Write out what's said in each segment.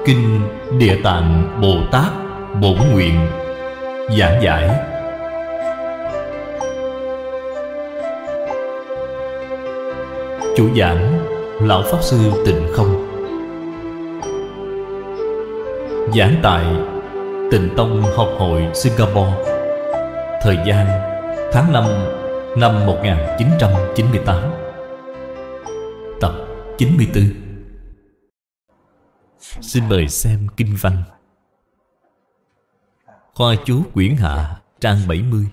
Kinh Địa Tạng Bồ Tát Bổn Nguyện. Giảng giải. Chủ giảng Lão Pháp Sư Tịnh Không. Giảng tại Tịnh Tông Học hội Singapore. Thời gian tháng 5 năm 1998. Tập 94. Xin mời xem kinh văn. Khoa chú quyển hạ, trang 70.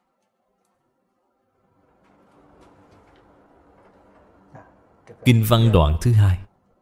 Kinh văn đoạn thứ 2.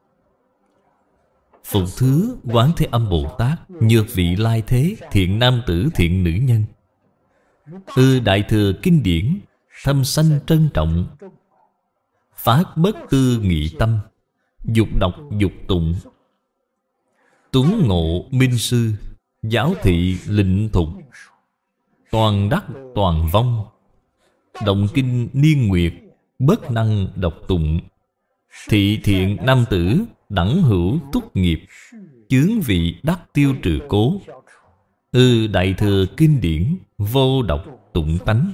Phụng thứ Quán Thế Âm Bồ Tát, nhược vị lai thế, thiện nam tử thiện nữ nhân. Đại thừa kinh điển, thâm sanh trân trọng. Phát bất tư nghị tâm, dục đọc dục tụng. Tuấn ngộ minh sư, giáo thị lịnh thục. Toàn đắc toàn vong, động kinh niên nguyệt, bất năng độc tụng. Thị thiện nam tử, đẳng hữu túc nghiệp, chướng vị đắc tiêu trừ cố. Đại thừa kinh điển, vô độc tụng tánh.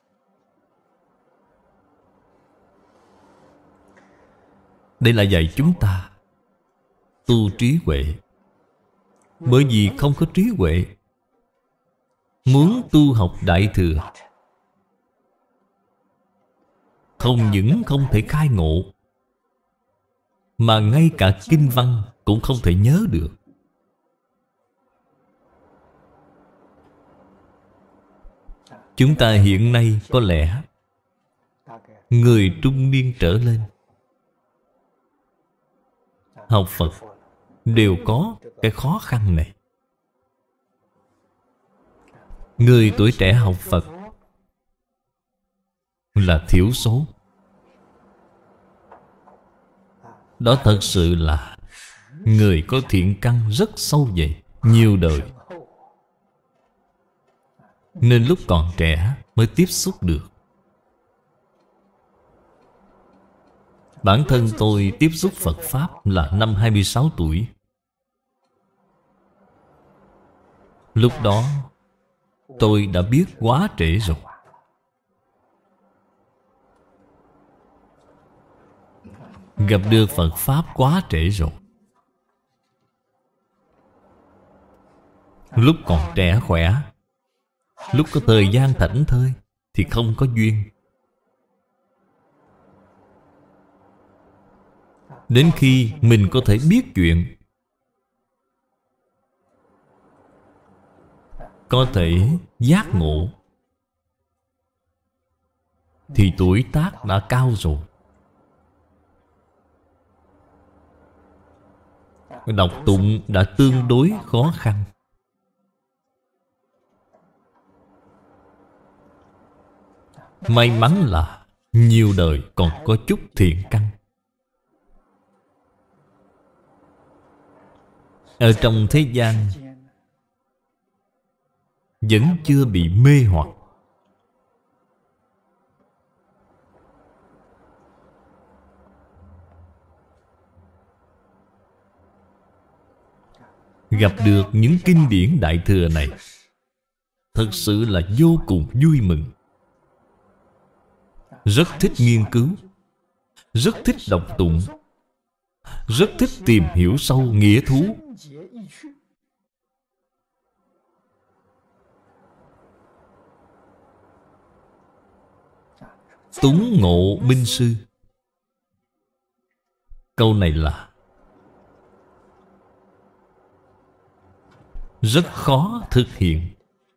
Đây là dạy chúng ta tu trí huệ. Bởi vì không có trí huệ, muốn tu học đại thừa, không những không thể khai ngộ, mà ngay cả kinh văn cũng không thể nhớ được. Chúng ta hiện nay có lẽ người trung niên trở lên học Phật đều có cái khó khăn này. Người tuổi trẻ học Phật là thiểu số. Đó thật sự là người có thiện căn rất sâu dày, nhiều đời, nên lúc còn trẻ mới tiếp xúc được. Bản thân tôi tiếp xúc Phật Pháp là năm 26 tuổi. Lúc đó tôi đã biết quá trễ rồi. Gặp được Phật Pháp quá trễ rồi. Lúc còn trẻ khỏe, lúc có thời gian thảnh thơi thì không có duyên. Đến khi mình có thể biết chuyện, có thể giác ngộ, thì tuổi tác đã cao rồi. Đọc tụng đã tương đối khó khăn. May mắn là nhiều đời còn có chút thiện căn. Ở trong thế gian vẫn chưa bị mê hoặc. Gặp được những kinh điển đại thừa này, thật sự là vô cùng vui mừng. Rất thích nghiên cứu, rất thích đọc tụng, rất thích tìm hiểu sâu nghĩa thú. Tuấn ngộ minh sư. Câu này là rất khó thực hiện.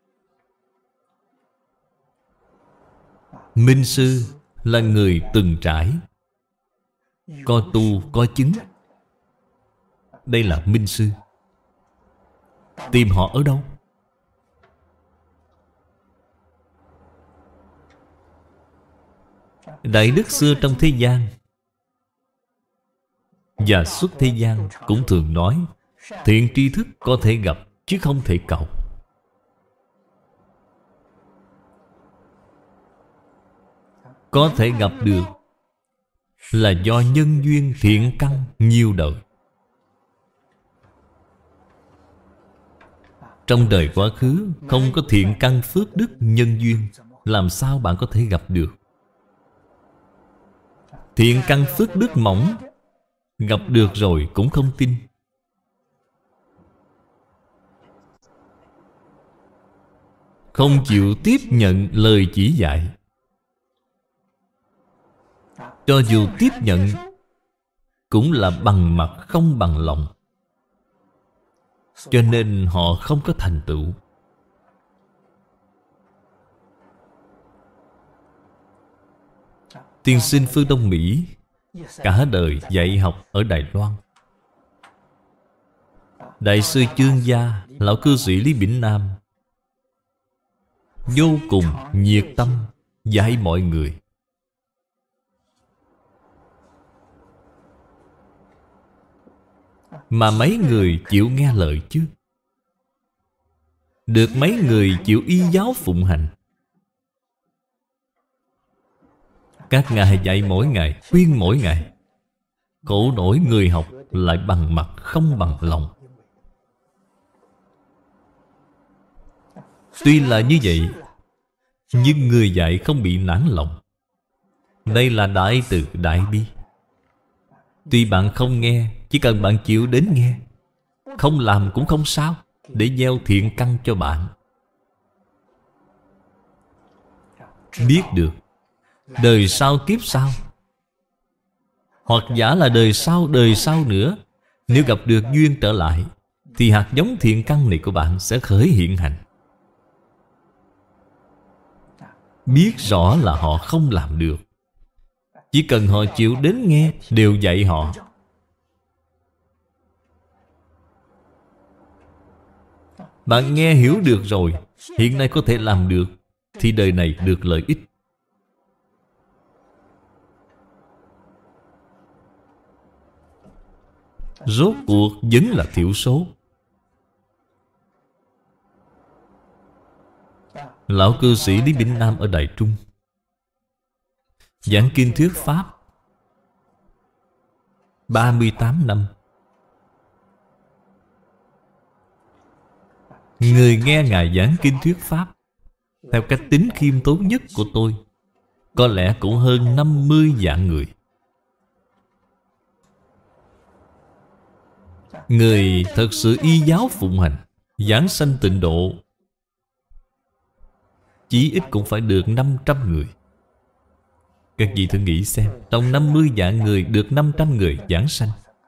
Minh sư là người từng trải, có tu có chứng. Đây là minh sư. Tìm họ ở đâu? Đại đức xưa trong thế gian và xuất thế gian cũng thường nói, thiện tri thức có thể gặp chứ không thể cầu. Có thể gặp được là do nhân duyên thiện căn nhiều đời. Trong đời quá khứ không có thiện căn phước đức nhân duyên, làm sao bạn có thể gặp được? Thiện căn phước đức mỏng, gặp được rồi cũng không tin. Không chịu tiếp nhận lời chỉ dạy. Cho dù tiếp nhận cũng là bằng mặt không bằng lòng. Cho nên họ không có thành tựu. Tiên sinh phương Đông Mỹ cả đời dạy học ở Đài Loan. Đại sư Chương Gia, lão cư sĩ Lý Bỉnh Nam vô cùng nhiệt tâm dạy mọi người. Mà mấy người chịu nghe lời chứ? Được mấy người chịu y giáo phụng hành. Các ngài dạy mỗi ngày, khuyên mỗi ngày. Khổ nổi người học lại bằng mặt không bằng lòng. Tuy là như vậy, nhưng người dạy không bị nản lòng. Đây là đại từ đại bi. Tuy bạn không nghe, chỉ cần bạn chịu đến nghe, không làm cũng không sao, để gieo thiện căn cho bạn. Biết được đời sau kiếp sau, hoặc giả là đời sau nữa, nếu gặp được duyên trở lại, thì hạt giống thiện căn này của bạn sẽ khởi hiện hành. Biết rõ là họ không làm được, chỉ cần họ chịu đến nghe, đều dạy họ. Bạn nghe hiểu được rồi, hiện nay có thể làm được, thì đời này được lợi ích. Rốt cuộc vẫn là thiểu số. Lão cư sĩ Lý Bỉnh Nam ở Đài Trung giảng kinh thuyết Pháp 38 năm. Người nghe Ngài giảng kinh thuyết Pháp, theo cách tính khiêm tốn nhất của tôi, có lẽ cũng hơn 50 vạn người. Người thật sự y giáo phụng hành, giảng sanh tịnh độ, chí ít cũng phải được 500 người. Các vị thử nghĩ xem, trong 50 vạn người được 500 người giảng sanh,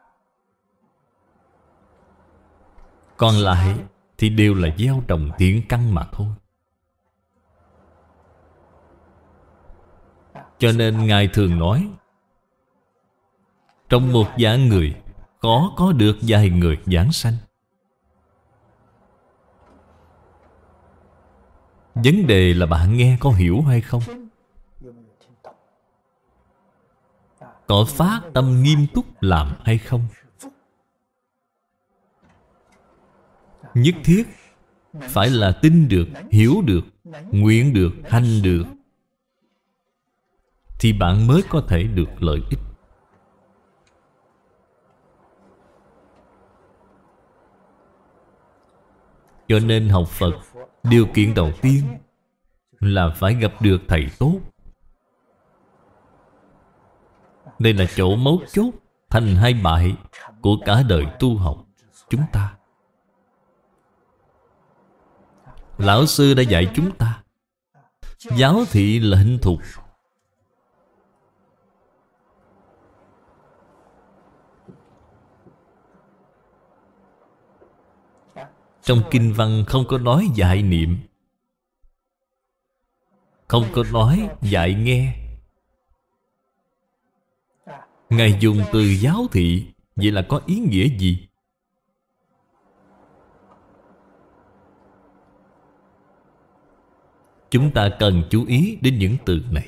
còn lại thì đều là gieo trồng thiện căn mà thôi. Cho nên Ngài thường nói, trong một vạn người khó có được vài người giảng sanh. Vấn đề là bạn nghe có hiểu hay không, có phát tâm nghiêm túc làm hay không. Nhất thiết phải là tin được, hiểu được, nguyện được, hành được, thì bạn mới có thể được lợi ích. Cho nên học Phật, điều kiện đầu tiên là phải gặp được thầy tốt. Đây là chỗ mấu chốt thành hay bại của cả đời tu học chúng ta. Lão sư đã dạy chúng ta, giáo thị là hình thục. Trong kinh văn không có nói dạy niệm, không có nói dạy nghe. Ngài dùng từ giáo thị, vậy là có ý nghĩa gì? Chúng ta cần chú ý đến những từ này.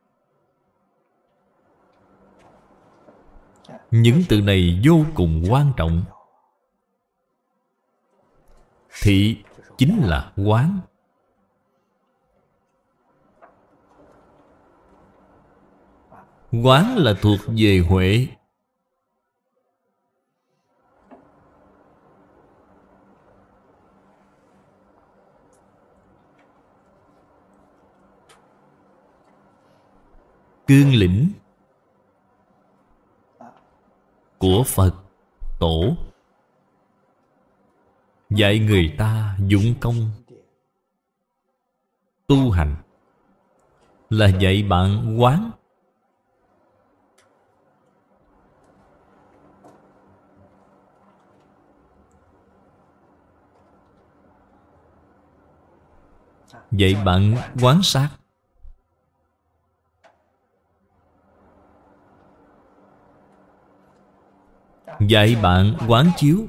Những từ này vô cùng quan trọng. Thị chính là quán. Quán là thuộc về huệ. cương lĩnh của Phật Tổ, dạy người ta dụng công tu hành, là dạy bạn quán. Dạy bạn quán sát. Dạy bạn quán chiếu.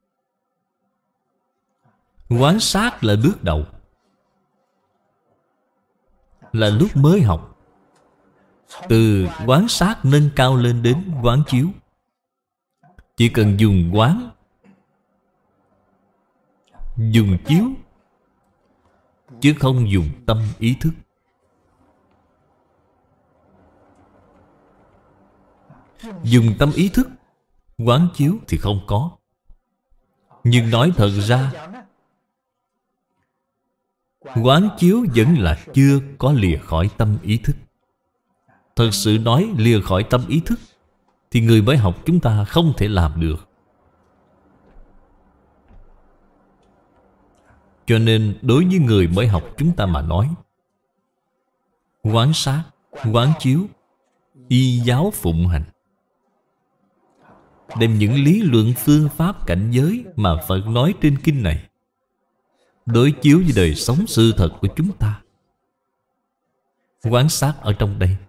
Quán sát là bước đầu, là lúc mới học. Từ quán sát nâng cao lên đến quán chiếu. Chỉ cần dùng quán, dùng chiếu, chứ không dùng tâm ý thức. Dùng tâm ý thức quán chiếu thì không có. Nhưng nói thật ra, quán chiếu vẫn là chưa có lìa khỏi tâm ý thức. Thật sự nói lìa khỏi tâm ý thức thì người mới học chúng ta không thể làm được. Cho nên đối với người mới học chúng ta mà nói, quán sát, quán chiếu, y giáo phụng hành, đem những lý luận phương pháp cảnh giới mà Phật nói trên kinh này đối chiếu với đời sống sự thật của chúng ta. Quán sát ở trong đây,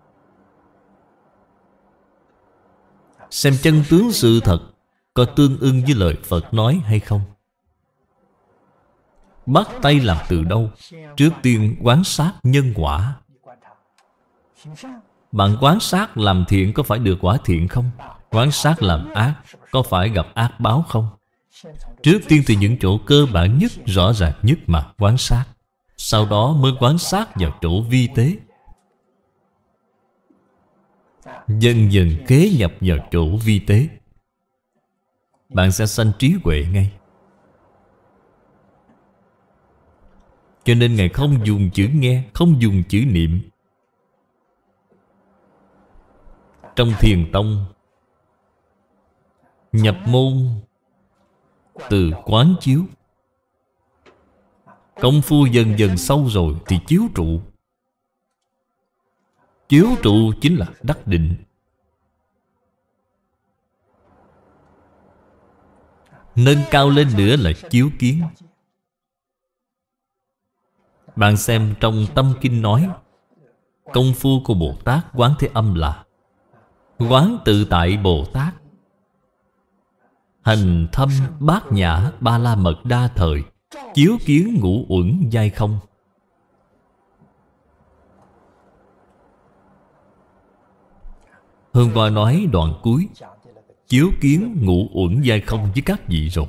xem chân tướng sự thật có tương ưng với lời Phật nói hay không. Bắt tay làm từ đâu? Trước tiên quán sát nhân quả. Bạn quán sát làm thiện có phải được quả thiện không? Quán sát làm ác có phải gặp ác báo không? Trước tiên thì những chỗ cơ bản nhất, rõ ràng nhất mà quán sát. Sau đó mới quán sát vào chỗ vi tế. Dần dần kế nhập vào chỗ vi tế, bạn sẽ sanh trí huệ ngay. Cho nên Ngài không dùng chữ nghe, không dùng chữ niệm. Trong Thiền Tông, nhập môn từ quán chiếu. Công phu dần dần sâu rồi thì chiếu trụ. Chiếu trụ chính là đắc định. Nâng cao lên nữa là chiếu kiến. Bạn xem trong Tâm Kinh nói, công phu của Bồ Tát Quán Thế Âm là quán tự tại Bồ Tát, hành thâm bát nhã ba la mật đa thời, chiếu kiến ngũ uẩn giai không. Hôm qua nói đoạn cuối, chiếu kiến ngũ uẩn giai không với các vị rồi.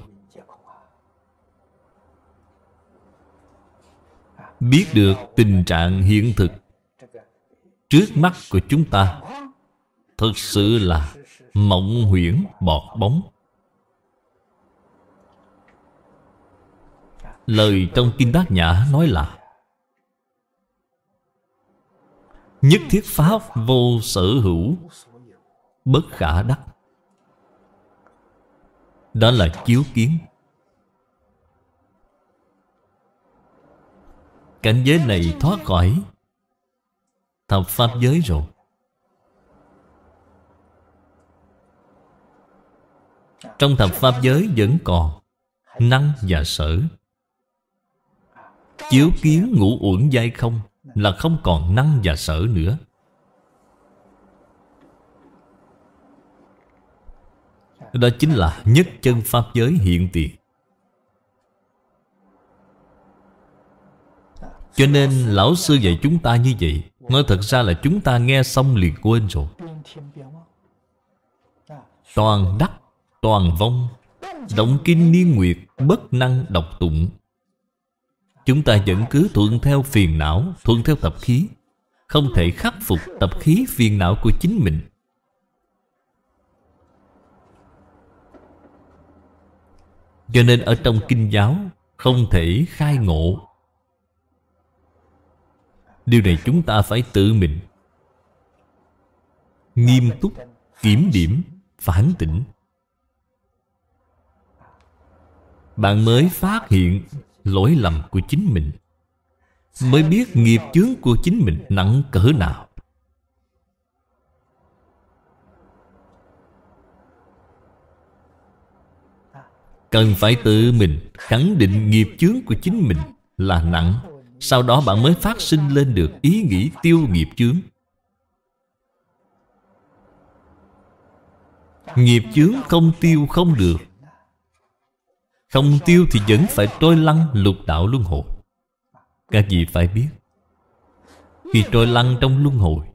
Biết được tình trạng hiện thực trước mắt của chúng ta thực sự là mộng huyễn bọt bóng. Lời trong Kinh Bát Nhã nói là nhất thiết pháp vô sở hữu, bất khả đắc. Đó là chiếu kiến. Cảnh giới này thoát khỏi thập pháp giới rồi. Trong thập pháp giới vẫn còn năng và sở. Chiếu kiến ngũ uẩn giai không là không còn năng và sở nữa. Đó chính là nhất chân pháp giới hiện tiền. Cho nên Lão Sư dạy chúng ta như vậy, nói thật ra là chúng ta nghe xong liền quên rồi. Toàn đắc, toàn vong, động kinh niên nguyệt, bất năng độc tụng. Chúng ta vẫn cứ thuận theo phiền não, thuận theo tập khí, không thể khắc phục tập khí phiền não của chính mình. Cho nên ở trong kinh giáo không thể khai ngộ. Điều này chúng ta phải tự mình nghiêm túc, kiểm điểm, phản tỉnh, bạn mới phát hiện lỗi lầm của chính mình, mới biết nghiệp chướng của chính mình nặng cỡ nào. Cần phải tự mình khẳng định nghiệp chướng của chính mình là nặng. Sau đó bạn mới phát sinh lên được ý nghĩ tiêu nghiệp chướng. Nghiệp chướng không tiêu không được. Không tiêu thì vẫn phải trôi lăn lục đạo luân hồi. Các vị phải biết, khi trôi lăn trong luân hồi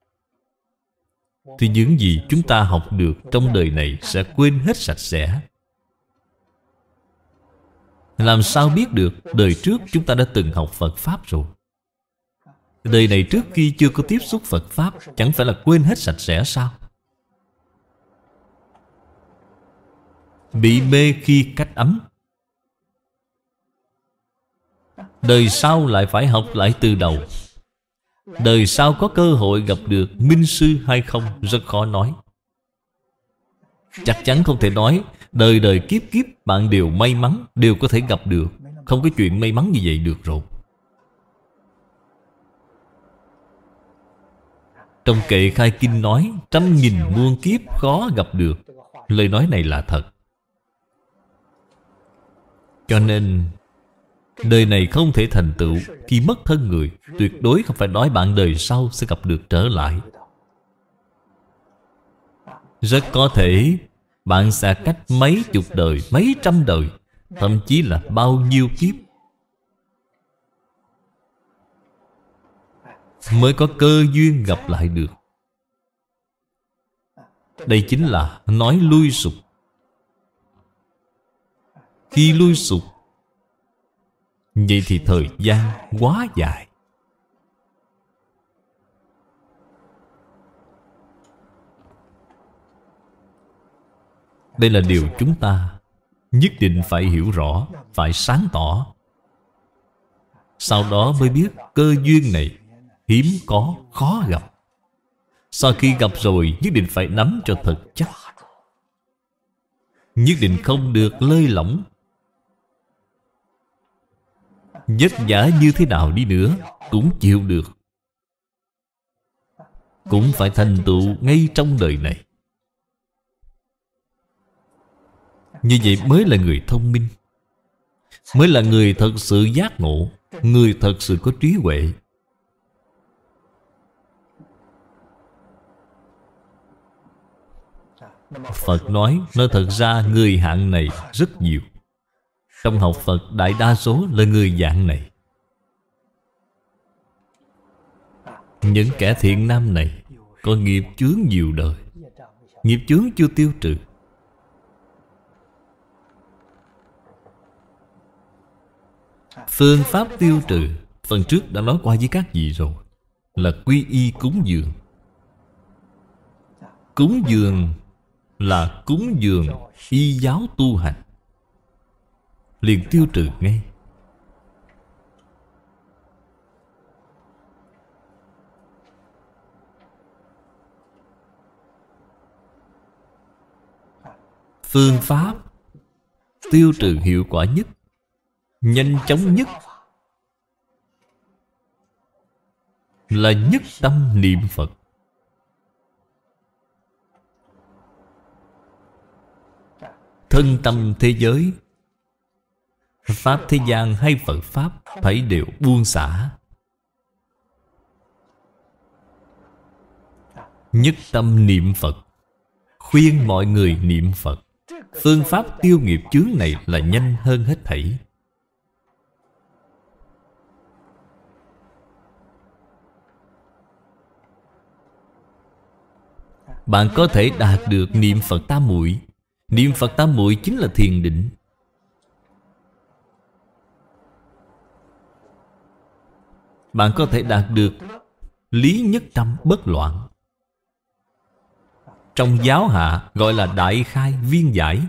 thì những gì chúng ta học được trong đời này sẽ quên hết sạch sẽ. Làm sao biết được đời trước chúng ta đã từng học Phật Pháp rồi? Đời này trước khi chưa có tiếp xúc Phật Pháp, chẳng phải là quên hết sạch sẽ sao? Bị mê khi cách ấm, đời sau lại phải học lại từ đầu. Đời sau có cơ hội gặp được minh sư hay không rất khó nói. Chắc chắn không thể nói đời đời kiếp kiếp bạn đều may mắn, đều có thể gặp được. Không có chuyện may mắn như vậy được rồi. Trong kệ khai kinh nói 100.000 muôn kiếp khó gặp được. Lời nói này là thật. Cho nên đời này không thể thành tựu. Khi mất thân người, tuyệt đối không phải nói bạn đời sau sẽ gặp được trở lại. Rất có thể bạn sẽ cách mấy chục đời, mấy trăm đời, thậm chí là bao nhiêu kiếp mới có cơ duyên gặp lại được. Đây chính là nói lui sụp. Khi lui sụp, vậy thì thời gian quá dài. Đây là điều chúng ta nhất định phải hiểu rõ, phải sáng tỏ. Sau đó mới biết cơ duyên này hiếm có, khó gặp. Sau khi gặp rồi, nhất định phải nắm cho thật chắc. Nhất định không được lơi lỏng. Vất vả như thế nào đi nữa cũng chịu được. Cũng phải thành tựu ngay trong đời này. Như vậy mới là người thông minh, mới là người thật sự giác ngộ, người thật sự có trí huệ. Phật nói thật ra người hạng này rất nhiều. Trong học Phật đại đa số là người dạng này. Những kẻ thiện nam này có nghiệp chướng nhiều đời. Nghiệp chướng chưa tiêu trừ. Phương pháp tiêu trừ, phần trước đã nói qua với các vị rồi, là quy y cúng dường. Cúng dường là cúng dường y giáo tu hành, liền tiêu trừ ngay. Phương pháp tiêu trừ hiệu quả nhất, nhanh chóng nhất là nhất tâm niệm Phật. Thân tâm thế giới, pháp thế gian hay Phật Pháp, phải đều buông xả. Nhất tâm niệm Phật. Khuyên mọi người niệm Phật. Phương pháp tiêu nghiệp chướng này là nhanh hơn hết thảy. Bạn có thể đạt được niệm Phật tam muội. Niệm Phật tam muội chính là thiền định. Bạn có thể đạt được lý nhất tâm bất loạn. Trong giáo hạ gọi là đại khai viên giải.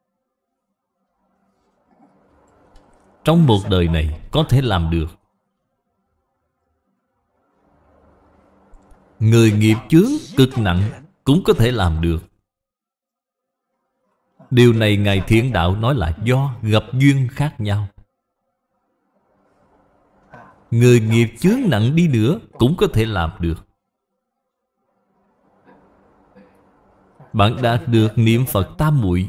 Trong một đời này có thể làm được. Người nghiệp chướng cực nặng cũng có thể làm được. Điều này Ngài Thiện Đạo nói là do gặp duyên khác nhau. Người nghiệp chướng nặng đi nữa cũng có thể làm được. Bạn đạt được niệm Phật tam muội,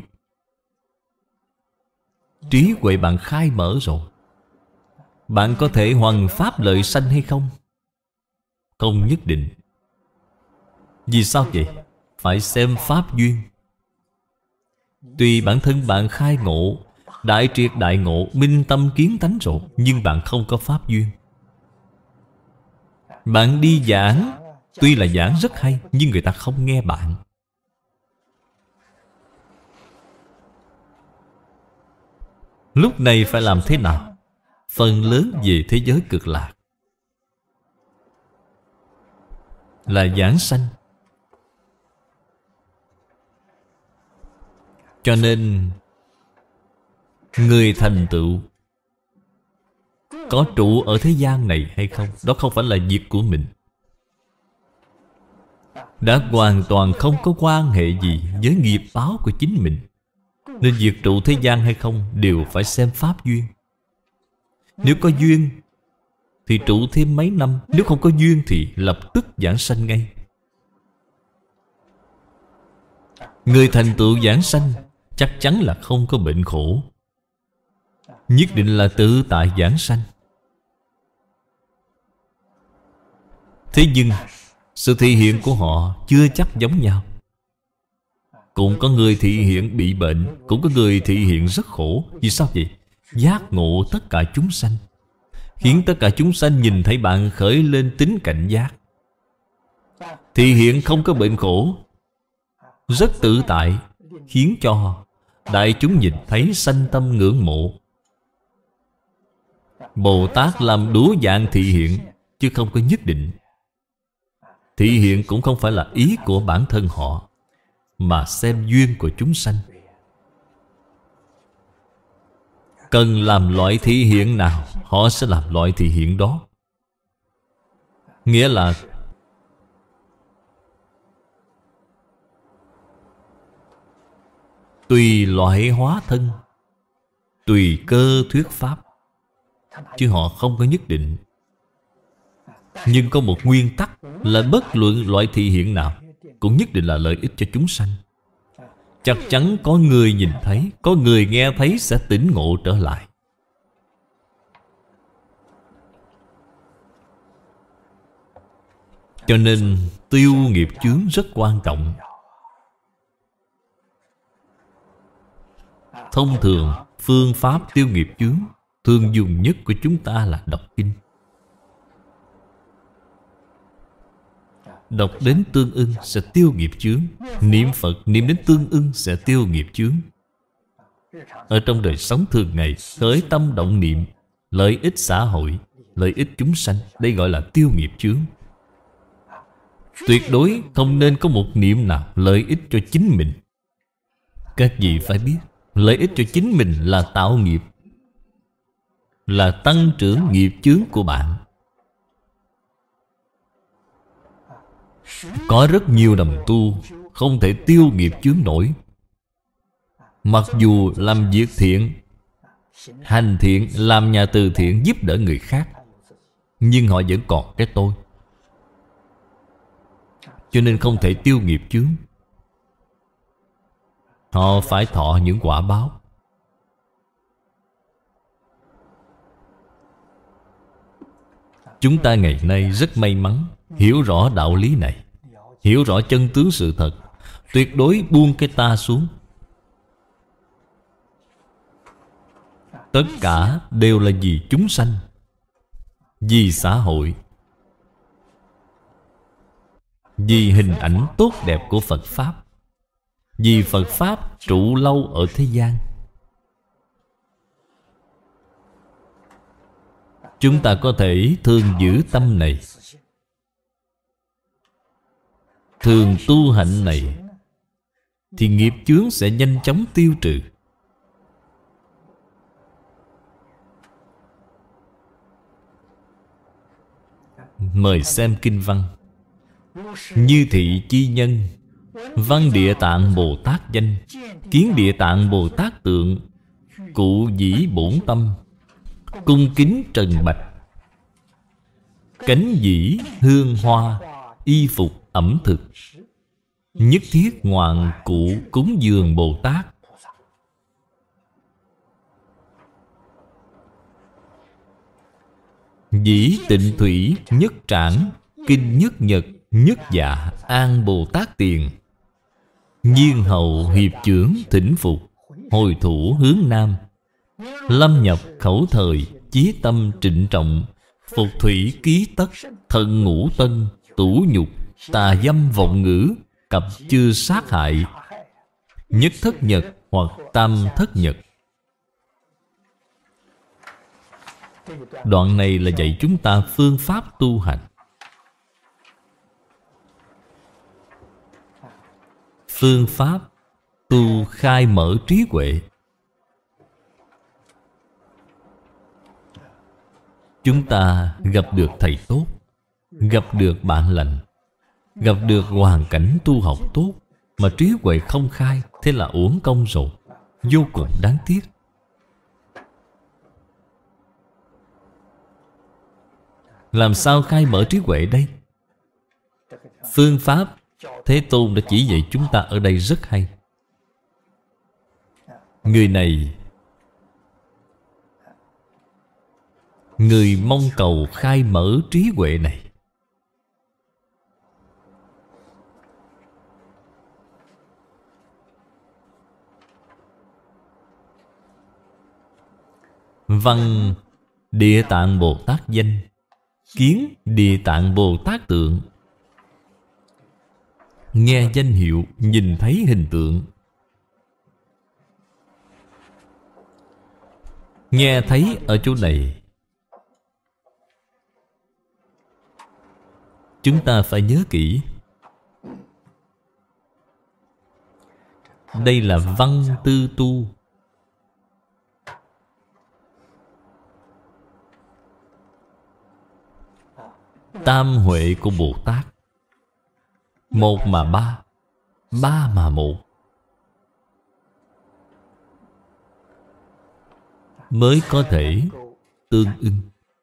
trí huệ bạn khai mở rồi. Bạn có thể hoằng pháp lợi sanh hay không? Không nhất định. Vì sao vậy? Phải xem pháp duyên. Tuy bản thân bạn khai ngộ, đại triệt đại ngộ, minh tâm kiến tánh rồi, nhưng bạn không có pháp duyên. Bạn đi giảng, tuy là giảng rất hay, nhưng người ta không nghe bạn. Lúc này phải làm thế nào? Phần lớn về thế giới cực lạc là giảng sanh. Cho nên người thành tựu có trụ ở thế gian này hay không, đó không phải là việc của mình. Đã hoàn toàn không có quan hệ gì với nghiệp báo của chính mình. Nên việc trụ thế gian hay không đều phải xem pháp duyên. Nếu có duyên thì trụ thêm mấy năm, nếu không có duyên thì lập tức giảng sanh ngay. Người thành tựu giảng sanh chắc chắn là không có bệnh khổ, nhất định là tự tại giảng sanh. Thế nhưng sự thị hiện của họ chưa chắc giống nhau. Cũng có người thị hiện bị bệnh, cũng có người thị hiện rất khổ. Vì sao vậy? Giác ngộ tất cả chúng sanh, khiến tất cả chúng sanh nhìn thấy bạn khởi lên tính cảnh giác. Thị hiện không có bệnh khổ, rất tự tại, khiến cho đại chúng nhìn thấy sanh tâm ngưỡng mộ. Bồ Tát làm đủ dạng thị hiện, chứ không có nhất định. Thị hiện cũng không phải là ý của bản thân họ, mà xem duyên của chúng sanh. Cần làm loại thị hiện nào, họ sẽ làm loại thị hiện đó. Nghĩa là tùy loại hóa thân, tùy cơ thuyết pháp, chứ họ không có nhất định. Nhưng có một nguyên tắc là bất luận loại thị hiện nào cũng nhất định là lợi ích cho chúng sanh. Chắc chắn có người nhìn thấy, có người nghe thấy sẽ tỉnh ngộ trở lại. Cho nên tiêu nghiệp chướng rất quan trọng. Thông thường phương pháp tiêu nghiệp chướng thường dùng nhất của chúng ta là đọc kinh. Đọc đến tương ưng sẽ tiêu nghiệp chướng. Niệm Phật niệm đến tương ưng sẽ tiêu nghiệp chướng. Ở trong đời sống thường ngày, khởi tâm động niệm, lợi ích xã hội, lợi ích chúng sanh, đây gọi là tiêu nghiệp chướng. Tuyệt đối không nên có một niệm nào lợi ích cho chính mình. Các vị phải biết, lợi ích cho chính mình là tạo nghiệp, là tăng trưởng nghiệp chướng của bạn. Có rất nhiều đồng tu không thể tiêu nghiệp chướng nổi. Mặc dù làm việc thiện, hành thiện, làm nhà từ thiện, giúp đỡ người khác, nhưng họ vẫn còn cái tôi. Cho nên không thể tiêu nghiệp chướng. Họ phải thọ những quả báo. Chúng ta ngày nay rất may mắn hiểu rõ đạo lý này, hiểu rõ chân tướng sự thật, tuyệt đối buông cái ta xuống. Tất cả đều là vì chúng sanh, vì xã hội, vì hình ảnh tốt đẹp của Phật Pháp, vì Phật Pháp trụ lâu ở thế gian. Chúng ta có thể thường giữ tâm này, thường tu hạnh này, thì nghiệp chướng sẽ nhanh chóng tiêu trừ. Mời xem kinh văn. Như thị chi nhân, Văn Địa Tạng Bồ Tát danh, kiến Địa Tạng Bồ Tát tượng, cụ dĩ bổn tâm, cung kính trần bạch, cánh dĩ hương hoa, y phục ẩm thực, nhất thiết ngoạn cụ cúng dường Bồ Tát. Dĩ tịnh thủy nhất trảng, kinh nhất nhật nhất dạ an Bồ Tát tiền, nhiên hậu hiệp chưởng thỉnh phục, hồi thủ hướng nam, lâm nhập khẩu thời, chí tâm trịnh trọng, phục thủy ký tất, thân ngũ tân, tủ nhục, tà dâm vọng ngữ, cặp chư sát hại, nhất thất nhật hoặc tam thất nhật. Đoạn này là dạy chúng ta phương pháp tu hành. Phương pháp tu khai mở trí huệ. Chúng ta gặp được thầy tốt, gặp được bạn lành, gặp được hoàn cảnh tu học tốt, mà trí huệ không khai, thế là uổng công rồi, vô cùng đáng tiếc. Làm sao khai mở trí huệ đây? Phương pháp Thế Tôn đã chỉ dạy chúng ta ở đây rất hay. Người này, người mong cầu khai mở trí huệ này, văn Địa Tạng Bồ Tát danh, kiến Địa Tạng Bồ Tát tượng, nghe danh hiệu, nhìn thấy hình tượng. Nghe thấy ở chỗ này, chúng ta phải nhớ kỹ. Đây là văn tư tu. Tam huệ của Bồ Tát, một mà ba, ba mà một, mới có thể tương ưng.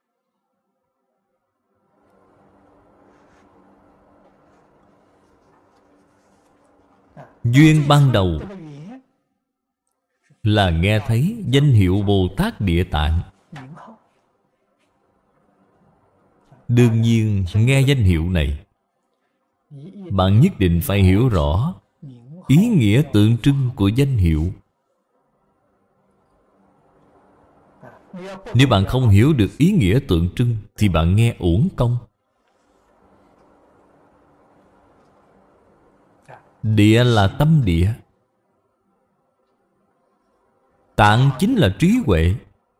Duyên ban đầu là nghe thấy danh hiệu Bồ Tát Địa Tạng. Đương nhiên nghe danh hiệu này, bạn nhất định phải hiểu rõ ý nghĩa tượng trưng của danh hiệu. Nếu bạn không hiểu được ý nghĩa tượng trưng thì bạn nghe uổng công. Địa là tâm địa, tạng chính là trí huệ.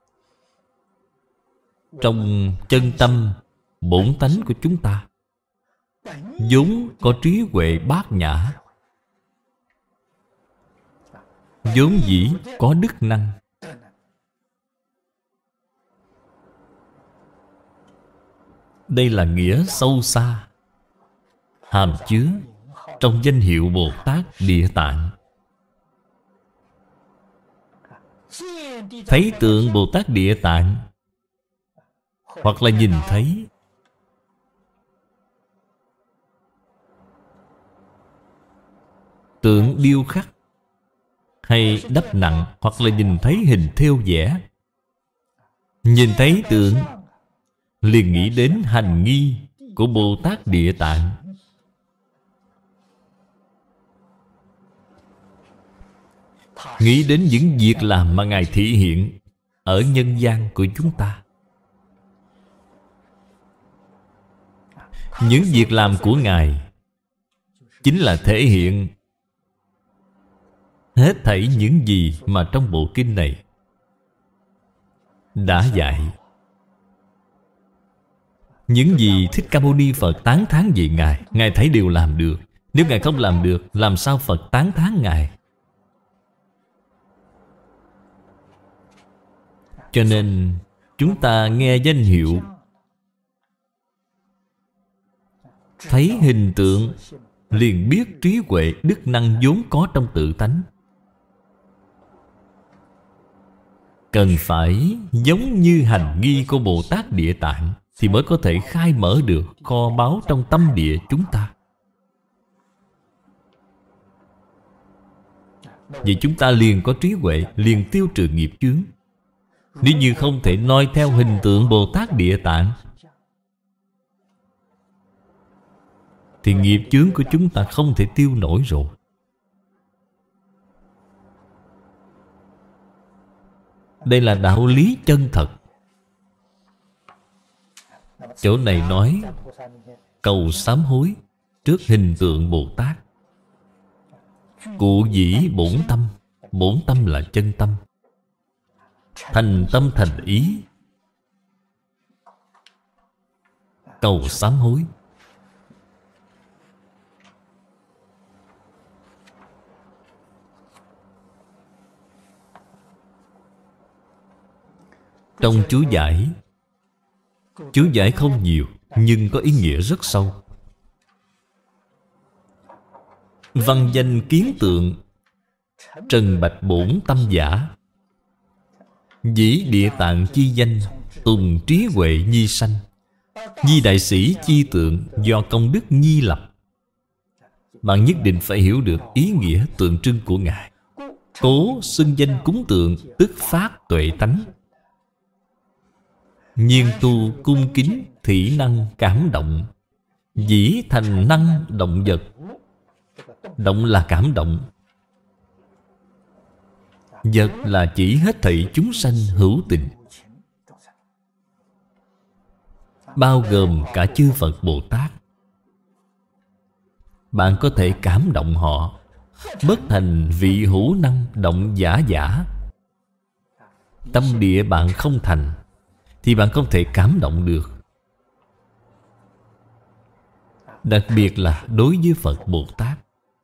Trong chân tâm bổn tánh của chúng ta vốn có trí huệ bát nhã, vốn dĩ có đức năng. Đây là nghĩa sâu xa hàm chứa trong danh hiệu Bồ Tát Địa Tạng. Thấy tượng Bồ Tát Địa Tạng, hoặc là nhìn thấy tượng điêu khắc hay đắp nặng, hoặc là nhìn thấy hình thêu vẽ, nhìn thấy tượng liền nghĩ đến hành nghi của Bồ Tát Địa Tạng. Nghĩ đến những việc làm mà Ngài thị hiện ở nhân gian của chúng ta. Những việc làm của Ngài chính là thể hiện hết thảy những gì mà trong bộ kinh này đã dạy. Những gì Thích Ca Mâu Ni Phật tán thán về Ngài, Ngài thấy đều làm được. Nếu Ngài không làm được, làm sao Phật tán thán Ngài? Cho nên chúng ta nghe danh hiệu, thấy hình tượng liền biết trí huệ đức năng vốn có trong tự tánh. Cần phải giống như hành nghi của Bồ Tát Địa Tạng thì mới có thể khai mở được kho báu trong tâm địa chúng ta. Vậy chúng ta liền có trí huệ, liền tiêu trừ nghiệp chướng. Nếu như không thể noi theo hình tượng Bồ Tát Địa Tạng thì nghiệp chướng của chúng ta không thể tiêu nổi rồi. Đây là đạo lý chân thật. Chỗ này nói cầu sám hối trước hình tượng Bồ Tát. Cụ dĩ bổn tâm. Bổn tâm là chân tâm. Thành tâm thành ý cầu sám hối. Trong chú giải không nhiều nhưng có ý nghĩa rất sâu. Văn danh kiến tượng trần bạch bổn tâm giả. Dĩ Địa Tạng chi danh tùng trí huệ nhi sanh. Nhi đại sĩ chi tượng do công đức nhi lập. Bạn nhất định phải hiểu được ý nghĩa tượng trưng của Ngài. Cố xưng danh cúng tượng tức phát tuệ tánh. Nhiên tu cung kính thủy năng cảm động. Dĩ thành năng động vật. Động là cảm động. Vật là chỉ hết thảy chúng sanh hữu tình, bao gồm cả chư Phật Bồ Tát. Bạn có thể cảm động họ. Bất thành vị hữu năng động giả giả. Tâm địa bạn không thành thì bạn không thể cảm động được. Đặc biệt là đối với Phật Bồ Tát,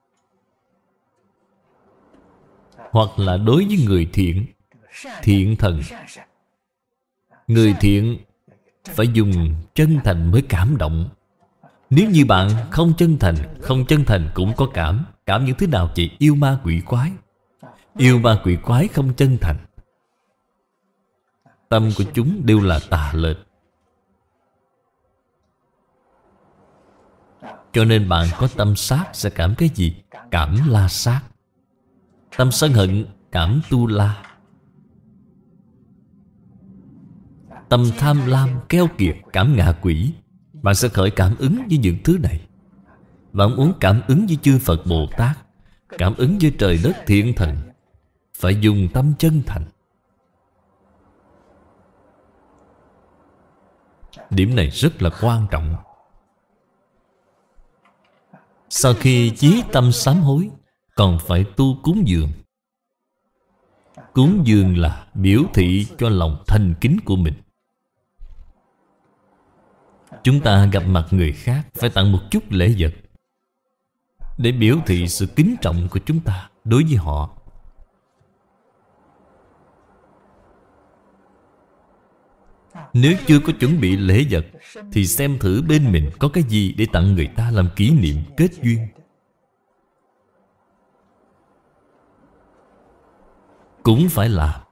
hoặc là đối với người thiện, thiện thần. Người thiện phải dùng chân thành mới cảm động. Nếu như bạn không chân thành cũng có cảm. Cảm những thứ nào vậy? Yêu ma quỷ quái. Yêu ma quỷ quái không chân thành. Tâm của chúng đều là tà lệch. Cho nên bạn có tâm sát sẽ cảm cái gì? Cảm la sát. Tâm sân hận cảm tu la. Tâm tham lam keo kiệt cảm ngạ quỷ. Bạn sẽ khởi cảm ứng với những thứ này. Bạn muốn cảm ứng với chư Phật Bồ Tát, cảm ứng với trời đất thiện thần, phải dùng tâm chân thành. Điểm này rất là quan trọng. Sau khi chí tâm sám hối, còn phải tu cúng dường. Cúng dường là biểu thị cho lòng thành kính của mình. Chúng ta gặp mặt người khác phải tặng một chút lễ vật để biểu thị sự kính trọng của chúng ta đối với họ. Nếu chưa có chuẩn bị lễ vật thì xem thử bên mình có cái gì để tặng người ta làm kỷ niệm kết duyên. Cũng phải làm.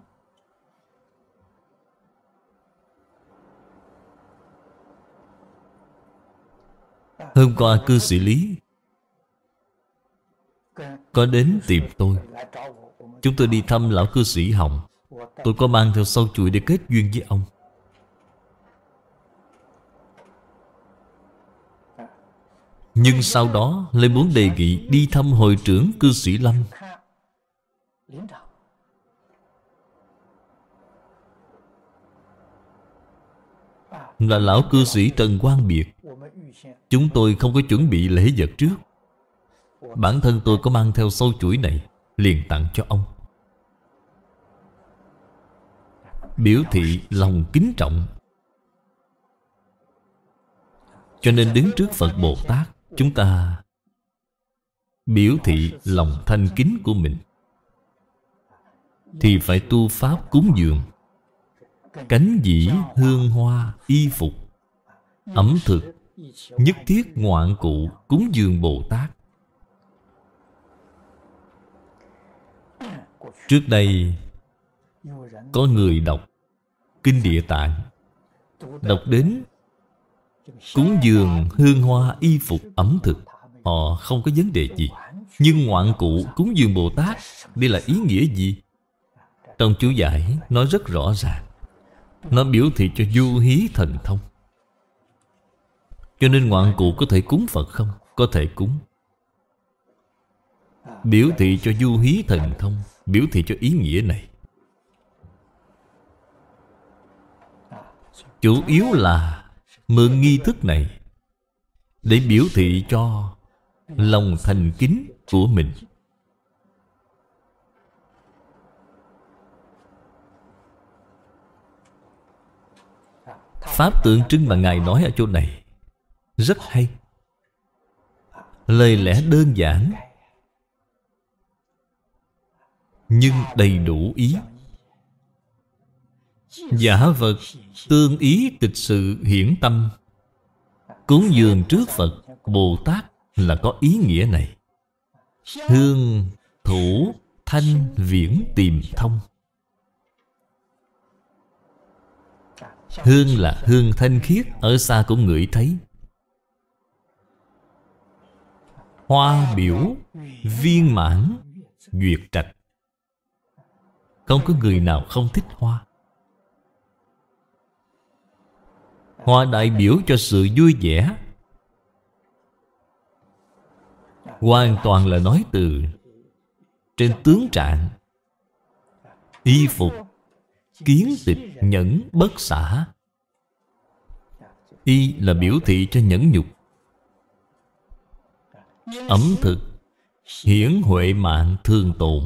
Hôm qua cư sĩ Lý có đến tìm tôi. Chúng tôi đi thăm lão cư sĩ Hồng. Tôi có mang theo sâu chuỗi để kết duyên với ông. Nhưng sau đó lại muốn đề nghị đi thăm hội trưởng cư sĩ Lâm. Là lão cư sĩ Trần Quang Biệt. Chúng tôi không có chuẩn bị lễ vật trước. Bản thân tôi có mang theo sâu chuỗi này, liền tặng cho ông, biểu thị lòng kính trọng. Cho nên đứng trước Phật Bồ Tát, chúng ta biểu thị lòng thanh kính của mình thì phải tu pháp cúng dường. Cánh dĩ, hương hoa, y phục, ẩm thực, nhất thiết ngoạn cụ cúng dường Bồ Tát. Trước đây có người đọc Kinh Địa Tạng, đọc đến cúng dường hương hoa y phục ẩm thực, họ không có vấn đề gì. Nhưng ngoạn cụ cúng dường Bồ Tát, đây là ý nghĩa gì? Trong chú giải nói rất rõ ràng. Nó biểu thị cho du hí thần thông. Cho nên ngoạn cụ có thể cúng Phật không? Có thể cúng. Biểu thị cho du hí thần thông, biểu thị cho ý nghĩa này. Chủ yếu là mượn nghi thức này để biểu thị cho lòng thành kính của mình. Pháp tượng trưng mà Ngài nói ở chỗ này rất hay. Lời lẽ đơn giản nhưng đầy đủ ý. Giả vật tương ý tịch sự hiển tâm. Cúng dường trước Phật Bồ Tát là có ý nghĩa này. Hương thủ thanh viễn tìm thông. Hương là hương thanh khiết, ở xa cũng ngửi thấy. Hoa biểu viên mãn duyệt trạch. Không có người nào không thích hoa. Hoa đại biểu cho sự vui vẻ. Hoàn toàn là nói từ trên tướng trạng. Y phục, kiến tịch, nhẫn, bất xả. Y là biểu thị cho nhẫn nhục. Ẩm thực, hiển huệ mạng thường tồn.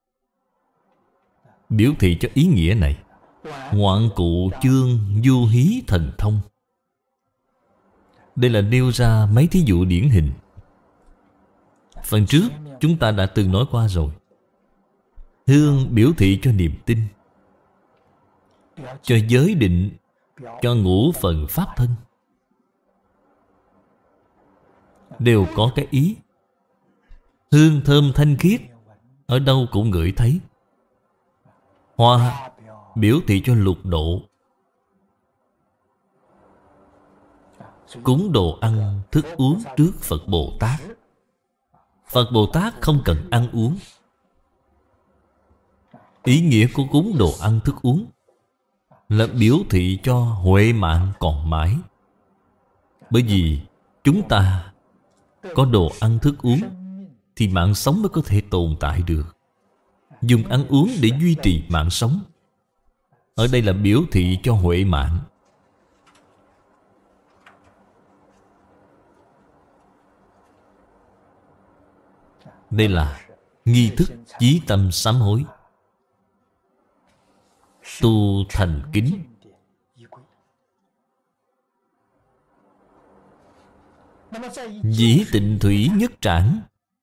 Biểu thị cho ý nghĩa này. Ngoạn cụ chương du hí thần thông. Đây là nêu ra mấy thí dụ điển hình. Phần trước chúng ta đã từng nói qua rồi. Hương biểu thị cho niềm tin, cho giới định, cho ngũ phần pháp thân, đều có cái ý. Hương thơm thanh khiết, ở đâu cũng ngửi thấy. Hoa biểu thị cho lục độ. Cúng đồ ăn, thức uống trước Phật Bồ Tát. Phật Bồ Tát không cần ăn uống. Ý nghĩa của cúng đồ ăn thức uống là biểu thị cho huệ mạng còn mãi. Bởi vì chúng ta có đồ ăn thức uống thì mạng sống mới có thể tồn tại được. Dùng ăn uống để duy trì mạng sống. Ở đây là biểu thị cho huệ mạng. Đây là nghi thức chí tâm sám hối, tu thành kính. Dĩ tịnh thủy nhất trảng.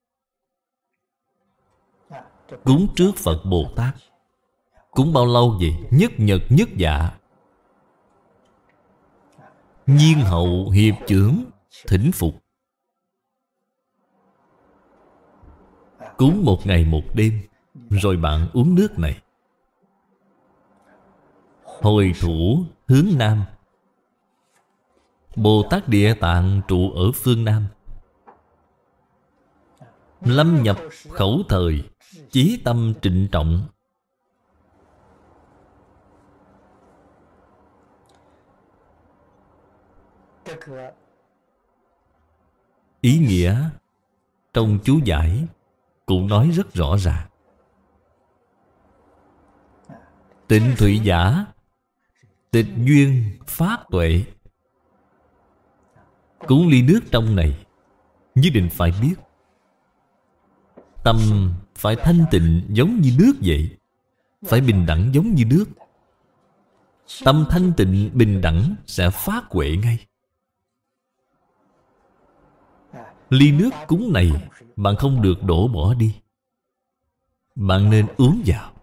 Cúng trước Phật Bồ Tát. Cúng bao lâu vậy? Nhất nhật nhất dạ. Nhiên hậu hiệp chưởng thỉnh phục. Cúng một ngày một đêm, rồi bạn uống nước này. Hồi thủ hướng Nam. Bồ Tát Địa Tạng trụ ở phương Nam. Lâm nhập khẩu thời, chí tâm trịnh trọng. Ý nghĩa trong chú giải cũng nói rất rõ ràng. Tịnh thủy giả, tịch duyên phát tuệ. Cúng ly nước trong này, nhất định phải biết tâm phải thanh tịnh giống như nước vậy. Phải bình đẳng giống như nước. Tâm thanh tịnh bình đẳng sẽ phát huệ ngay. Ly nước cúng này bạn không được đổ bỏ đi. Bạn nên uống vào.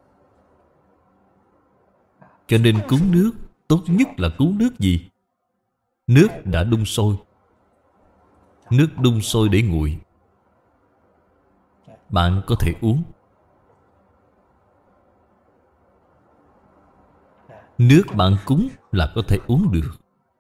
Cho nên cúng nước tốt nhất là cúng nước gì? Nước đã đun sôi. Nước đun sôi để nguội. Bạn có thể uống. Nước bạn cúng là có thể uống được.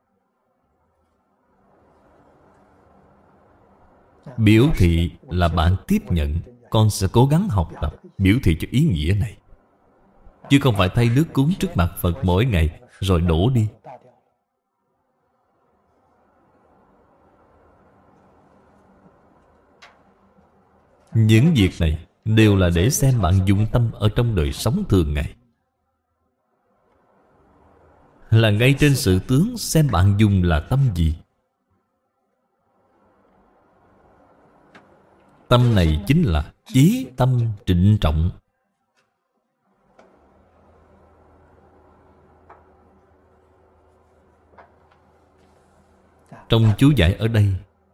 Biểu thị là bạn tiếp nhận, con sẽ cố gắng học tập, biểu thị cho ý nghĩa này. Chứ không phải thay nước cúng trước mặt Phật mỗi ngày rồi đổ đi. Những việc này đều là để xem bạn dụng tâm ở trong đời sống thường ngày. Là ngay trên sự tướng xem bạn dùng là tâm gì. Tâm này chính là chí tâm trịnh trọng. Trong chú giải ở đây,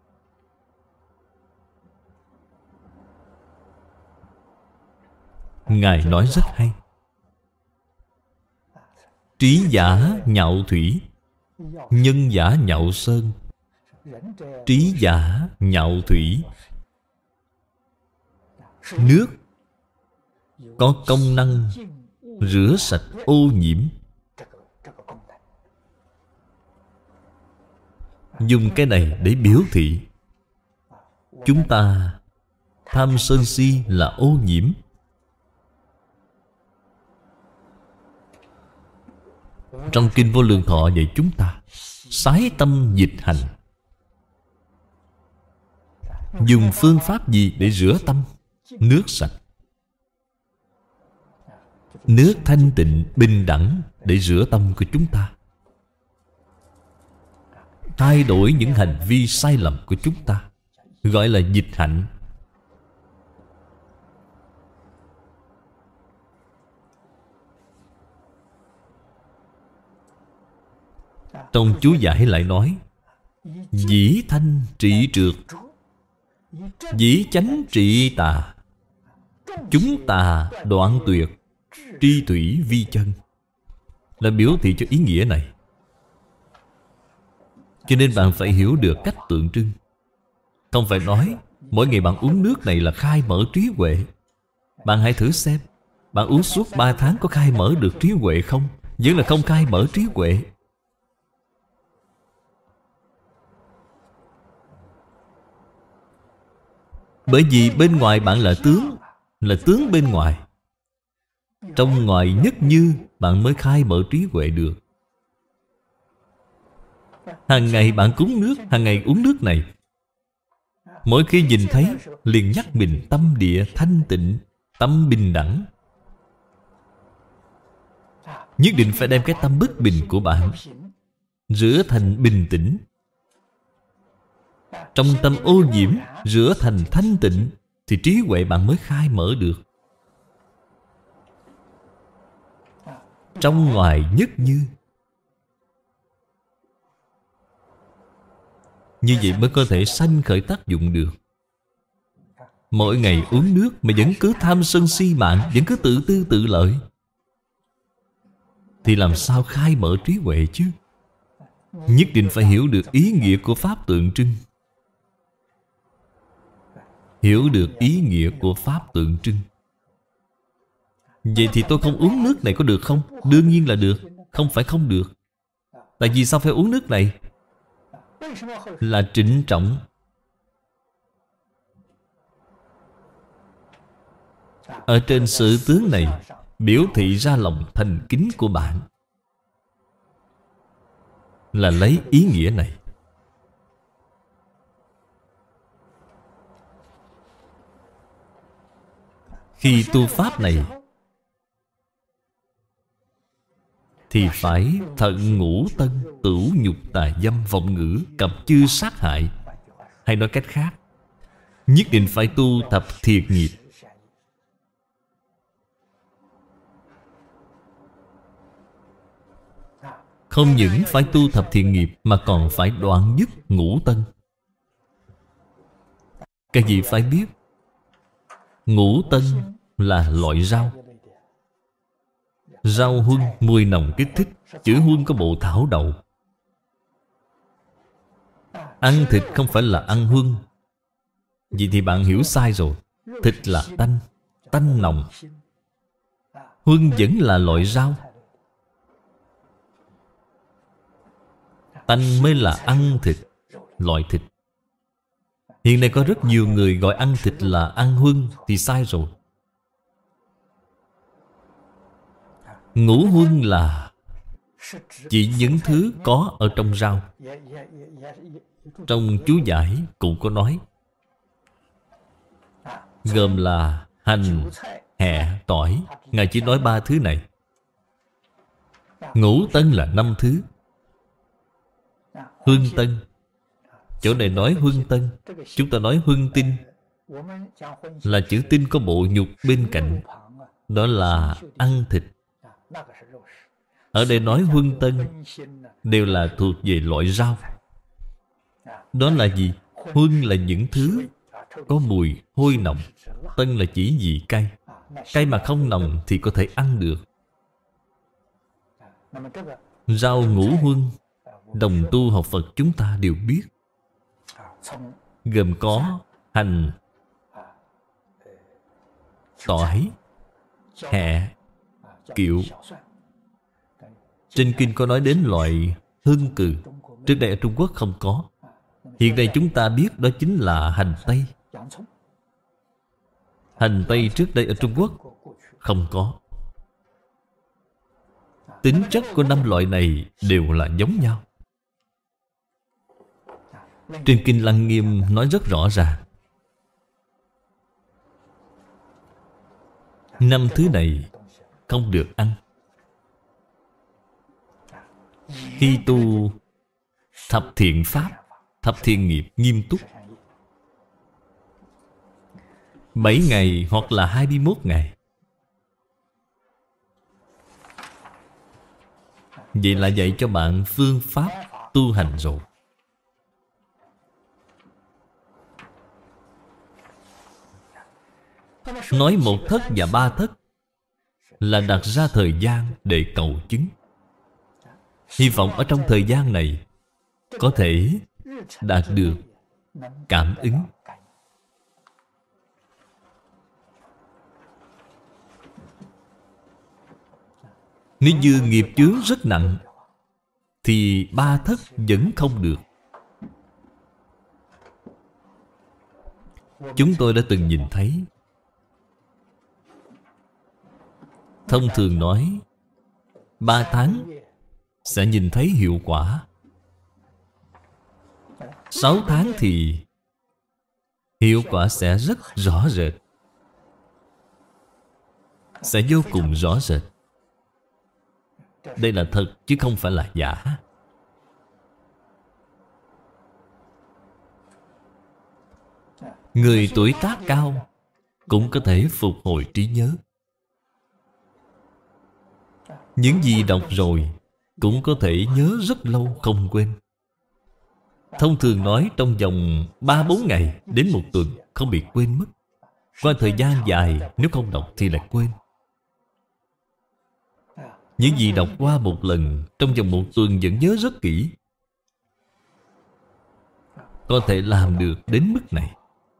Ngài nói rất hay. Trí giả nhạo thủy, nhân giả nhạo sơn. Trí giả nhạo thủy. Nước có công năng rửa sạch ô nhiễm. Dùng cái này để biểu thị chúng ta tham sân si là ô nhiễm. Trong Kinh Vô Lượng Thọ dạy chúng ta sái tâm dịch hành. Dùng phương pháp gì để rửa tâm? Nước sạch, nước thanh tịnh bình đẳng để rửa tâm của chúng ta, thay đổi những hành vi sai lầm của chúng ta, gọi là dịch hạnh. Trong chú giải lại nói: dĩ thanh trị trượt, dĩ chánh trị tà, chúng tà đoạn tuyệt, tri thủy vi chân. Là biểu thị cho ý nghĩa này. Cho nên bạn phải hiểu được cách tượng trưng. Không phải nói mỗi ngày bạn uống nước này là khai mở trí huệ. Bạn hãy thử xem, bạn uống suốt 3 tháng có khai mở được trí huệ không? Vẫn là không khai mở trí huệ. Bởi vì bên ngoài bạn là tướng bên ngoài. Trong ngoài nhất như bạn mới khai mở trí huệ được. Hàng ngày bạn cúng nước, hàng ngày uống nước này, mỗi khi nhìn thấy liền nhắc mình tâm địa thanh tịnh, tâm bình đẳng. Nhất định phải đem cái tâm bất bình của bạn rửa thành bình tĩnh. Trong tâm ô nhiễm rửa thành thanh tịnh, thì trí huệ bạn mới khai mở được. Trong ngoài nhất như. Như vậy mới có thể sanh khởi tác dụng được. Mỗi ngày uống nước mà vẫn cứ tham sân si mạng, vẫn cứ tự tư tự lợi, thì làm sao khai mở trí huệ chứ? Nhất định phải hiểu được ý nghĩa của pháp tượng trưng. Hiểu được ý nghĩa của pháp tượng trưng. Vậy thì tôi không uống nước này có được không? Đương nhiên là được, không phải không được. Tại vì sao phải uống nước này? Là trịnh trọng. Ở trên sự tướng này biểu thị ra lòng thành kính của bạn. Là lấy ý nghĩa này. Khi tu pháp này thì phải thận ngũ tân, tửu nhục tà dâm vọng ngữ, cặp chư sát hại. Hay nói cách khác, nhất định phải tu tập thiệt nghiệp. Không những phải tu tập thiện nghiệp, mà còn phải đoạn dứt ngũ tân. Cái gì phải biết? Ngũ tân là loại rau. Rau huân mùi nồng kích thích. Chữ huân có bộ thảo đậu. Ăn thịt không phải là ăn huân. Vậy thì bạn hiểu sai rồi. Thịt là tanh, tanh nồng. Huân vẫn là loại rau. Tanh mới là ăn thịt, loại thịt. Hiện nay có rất nhiều người gọi ăn thịt là ăn huân thì sai rồi. Ngũ huân là chỉ những thứ có ở trong rau. Trong chú giải cũng có nói, gồm là hành, hẹ, tỏi. Ngài chỉ nói 3 thứ này. Ngũ tân là 5 thứ. Huân tân, chỗ này nói huân tân, chúng ta nói huân tinh, là chữ tinh có bộ nhục bên cạnh, đó là ăn thịt. Ở đây nói huân tân đều là thuộc về loại rau. Đó là gì? Huân là những thứ có mùi hôi nồng. Tân là chỉ vị cay. Cay mà không nồng thì có thể ăn được. Rau ngũ huân, đồng tu học Phật chúng ta đều biết, gồm có hành, tỏi, hẹ, kiệu. Trên kinh có nói đến loại hương cừ. Trước đây ở Trung Quốc không có. Hiện nay chúng ta biết đó chính là hành tây. Hành tây trước đây ở Trung Quốc không có. Tính chất của 5 loại này đều là giống nhau. Trên kinh Lăng Nghiêm nói rất rõ ràng, 5 thứ này không được ăn. Khi tu thập thiện pháp, thập thiện nghiệp nghiêm túc, 7 ngày hoặc là 21 ngày, vậy là dạy cho bạn phương pháp tu hành rồi. Nói 1 thất và 3 thất là đặt ra thời gian để cầu chứng. Hy vọng ở trong thời gian này có thể đạt được cảm ứng. Nếu như nghiệp chướng rất nặng thì 3 thất vẫn không được. Chúng tôi đã từng nhìn thấy. Thông thường nói 3 tháng sẽ nhìn thấy hiệu quả. 6 tháng thì hiệu quả sẽ rất rõ rệt, sẽ vô cùng rõ rệt. Đây là thật chứ không phải là giả. Người tuổi tác cao cũng có thể phục hồi trí nhớ. Những gì đọc rồi cũng có thể nhớ rất lâu không quên. Thông thường nói trong vòng 3-4 ngày đến 1 tuần không bị quên mất. Qua thời gian dài nếu không đọc thì lại quên. Những gì đọc qua một lần trong vòng 1 tuần vẫn nhớ rất kỹ. Có thể làm được đến mức này.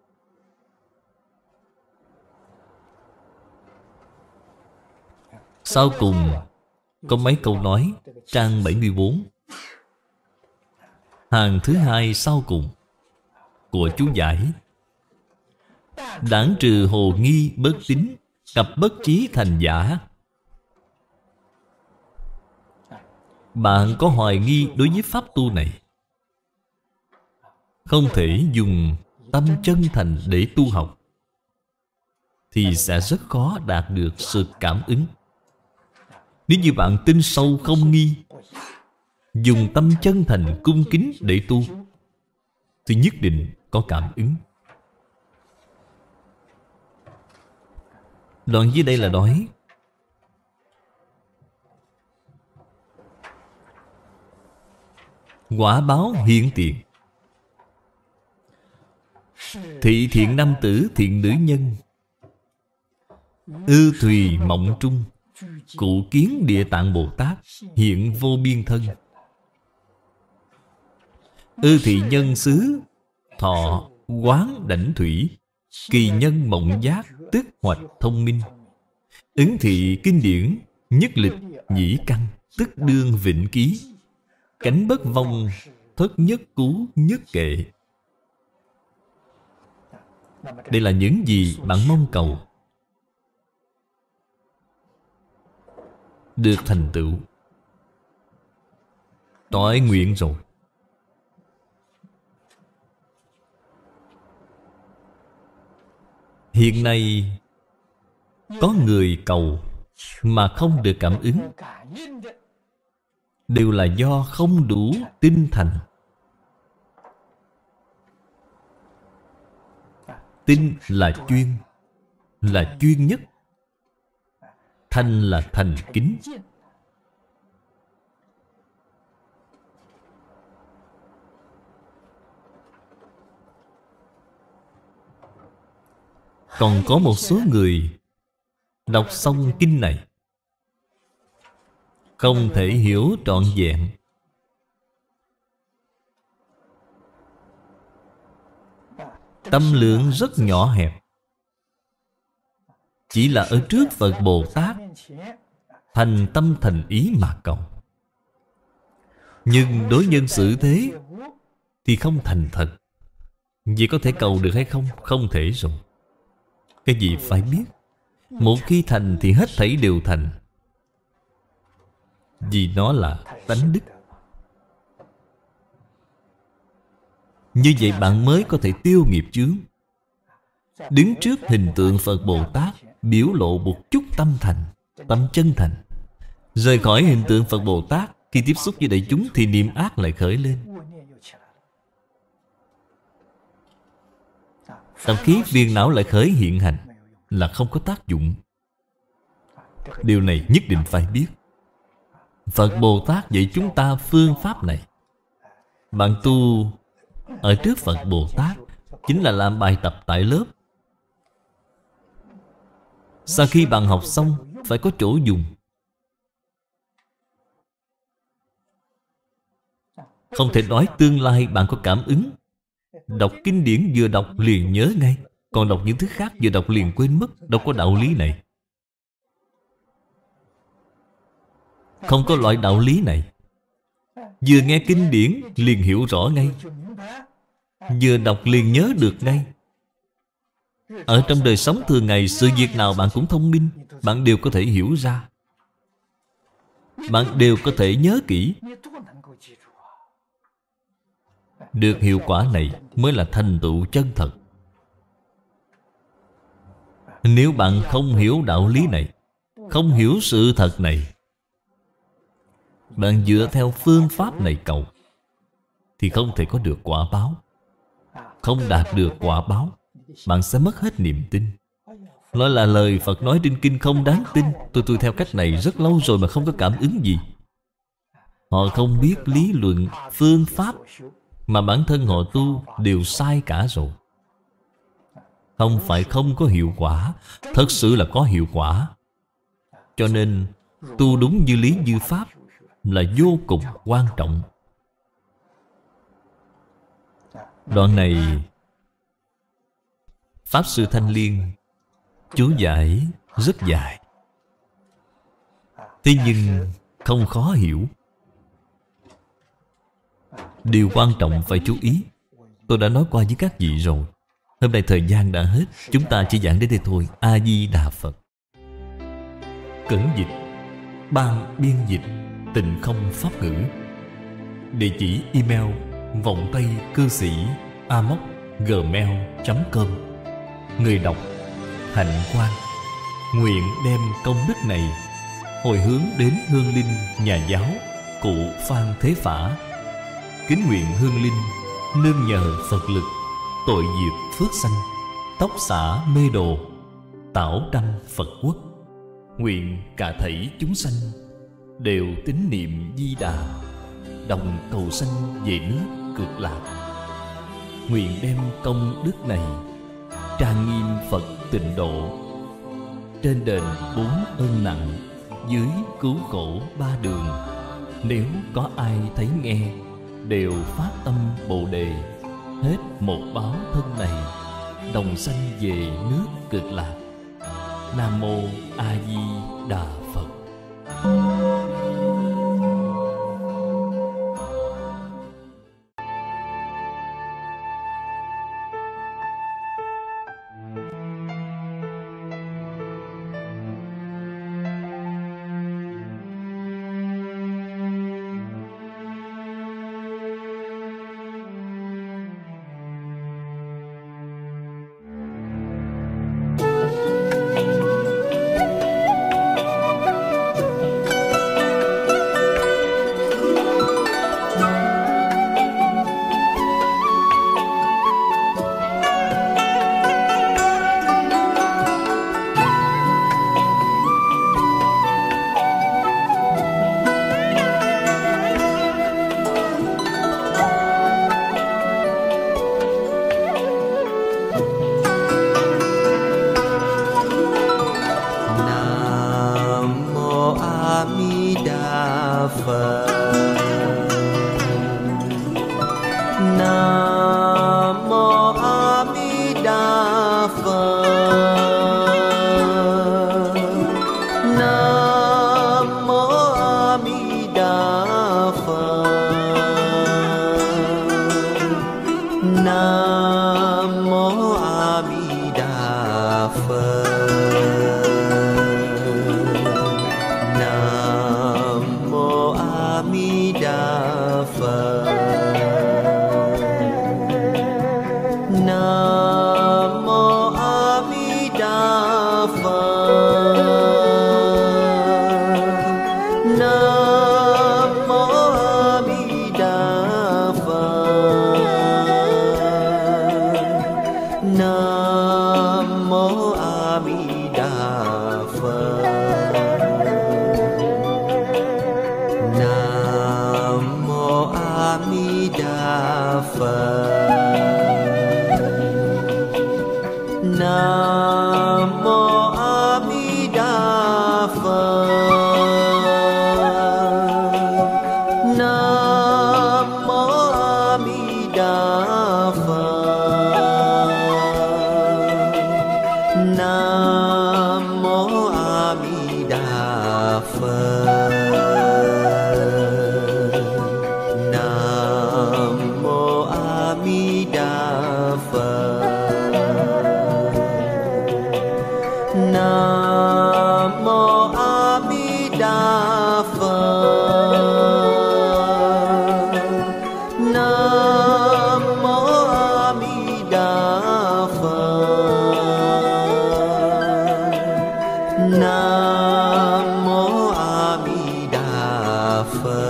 Sau cùng có mấy câu nói, trang 74, hàng thứ 2 sau cùng của chú giải: đãng trừ hồ nghi bất tín, cập bất trí thành giả. Bạn có hoài nghi đối với pháp tu này, không thể dùng tâm chân thành để tu học, thì sẽ rất khó đạt được sự cảm ứng. Nếu như bạn tin sâu không nghi, dùng tâm chân thành cung kính để tu, thì nhất định có cảm ứng. Đoạn dưới đây là nói quả báo hiện tiền. Thị thiện nam tử thiện nữ nhân, ư thùy mộng trung, cụ kiến Địa Tạng Bồ Tát hiện vô biên thân. Ư thị nhân xứ, thọ quán đảnh thủy, kỳ nhân mộng giác, tức hoạch thông minh. Ứng thị kinh điển, nhất lịch nhĩ căn, tức đương vịnh ký. Cánh bất vong, thất nhất cú nhất kệ. Đây là những gì bạn mong cầu được thành tựu, toại nguyện rồi. Hiện nay có người cầu mà không được cảm ứng, đều là do không đủ tinh thành. Tinh là chuyên nhất. Thành là thành kính. Còn có một số người đọc xong kinh này không thể hiểu trọn vẹn. Tâm lượng rất nhỏ hẹp, chỉ là ở trước Phật Bồ Tát thành tâm thành ý mà cầu. Nhưng đối nhân xử thế thì không thành thật. Vậy có thể cầu được hay không? Không thể rồi. Cái gì phải biết. Một khi thành thì hết thảy đều thành, vì nó là tánh đức. Như vậy bạn mới có thể tiêu nghiệp chướng. Đứng trước hình tượng Phật Bồ Tát, biểu lộ một chút tâm thành, tâm chân thành. Rời khỏi hình tượng Phật Bồ Tát, khi tiếp xúc với đại chúng thì niệm ác lại khởi lên. Tập khí phiền não lại khởi hiện hành, là không có tác dụng. Điều này nhất định phải biết. Phật Bồ Tát dạy chúng ta phương pháp này. Bạn tu ở trước Phật Bồ Tát chính là làm bài tập tại lớp. Sau khi bạn học xong phải có chỗ dùng. Không thể nói tương lai bạn có cảm ứng. Đọc kinh điển vừa đọc liền nhớ ngay, còn đọc những thứ khác vừa đọc liền quên mất. Đâu có đạo lý này. Không có loại đạo lý này. Vừa nghe kinh điển liền hiểu rõ ngay, vừa đọc liền nhớ được ngay. Ở trong đời sống thường ngày, sự việc nào bạn cũng thông minh, bạn đều có thể hiểu ra, bạn đều có thể nhớ kỹ. Được hiệu quả này mới là thành tựu chân thật. Nếu bạn không hiểu đạo lý này, không hiểu sự thật này, bạn dựa theo phương pháp này cầu thì không thể có được quả báo. Không đạt được quả báo, bạn sẽ mất hết niềm tin. Nói là lời Phật nói trên kinh không đáng tin. Tôi theo cách này rất lâu rồi mà không có cảm ứng gì. Họ không biết lý luận, phương pháp mà bản thân họ tu đều sai cả rồi. Không phải không có hiệu quả, thật sự là có hiệu quả. Cho nên tu đúng như lý như pháp là vô cùng quan trọng. Đoạn này Pháp Sư Thanh Liên chú giải rất dài, thế nhưng không khó hiểu. Điều quan trọng phải chú ý, tôi đã nói qua với các vị rồi. Hôm nay thời gian đã hết, chúng ta chỉ giảng đến đây thôi. A Di Đà Phật. Cẩn dịch, ban biên dịch Tịnh Không Pháp Ngữ. Địa chỉ email vọng tây cư sĩ amos@gmail.com. Người đọc Hạnh Quang. Nguyện đem công đức này hồi hướng đến hương linh nhà giáo cụ Phan Thế Phả. Kính nguyện hương linh nương nhờ Phật lực, tội diệt phước sanh, tóc xả mê đồ, tảo đăng Phật quốc. Nguyện cả thảy chúng sanh đều tín niệm Di Đà, đồng cầu sanh về nước Cực Lạc. Nguyện đem công đức này trang nghiêm Phật Tịnh Độ, trên đền 4 ơn nặng, dưới cứu khổ 3 đường. Nếu có ai thấy nghe đều phát tâm Bồ Đề, hết một báo thân này, đồng sanh về nước Cực Lạc. Nam Mô A Di Đà Phật. Di Đà Phật. Nam mô A Di Đà Phật. Nam mô A Di Đà Phật. Nam mô A Di Đà Phật. Nam mô A Di Đà Phật. Nam mô A Di Đà Phật. Nam mô A Di Đà Phật. Nam mô A Di Đà Phật. Nam mô A Di Đà Phật. Nam mô A Di Đà Phật. Nam mô A Di Đà Phật. Nam mô A Di Đà Phật. Nam mô A Di Đà Phật. Nam mô A Di Đà Phật. Nam mô A Di Đà Phật. Nam mô A Di Đà Phật.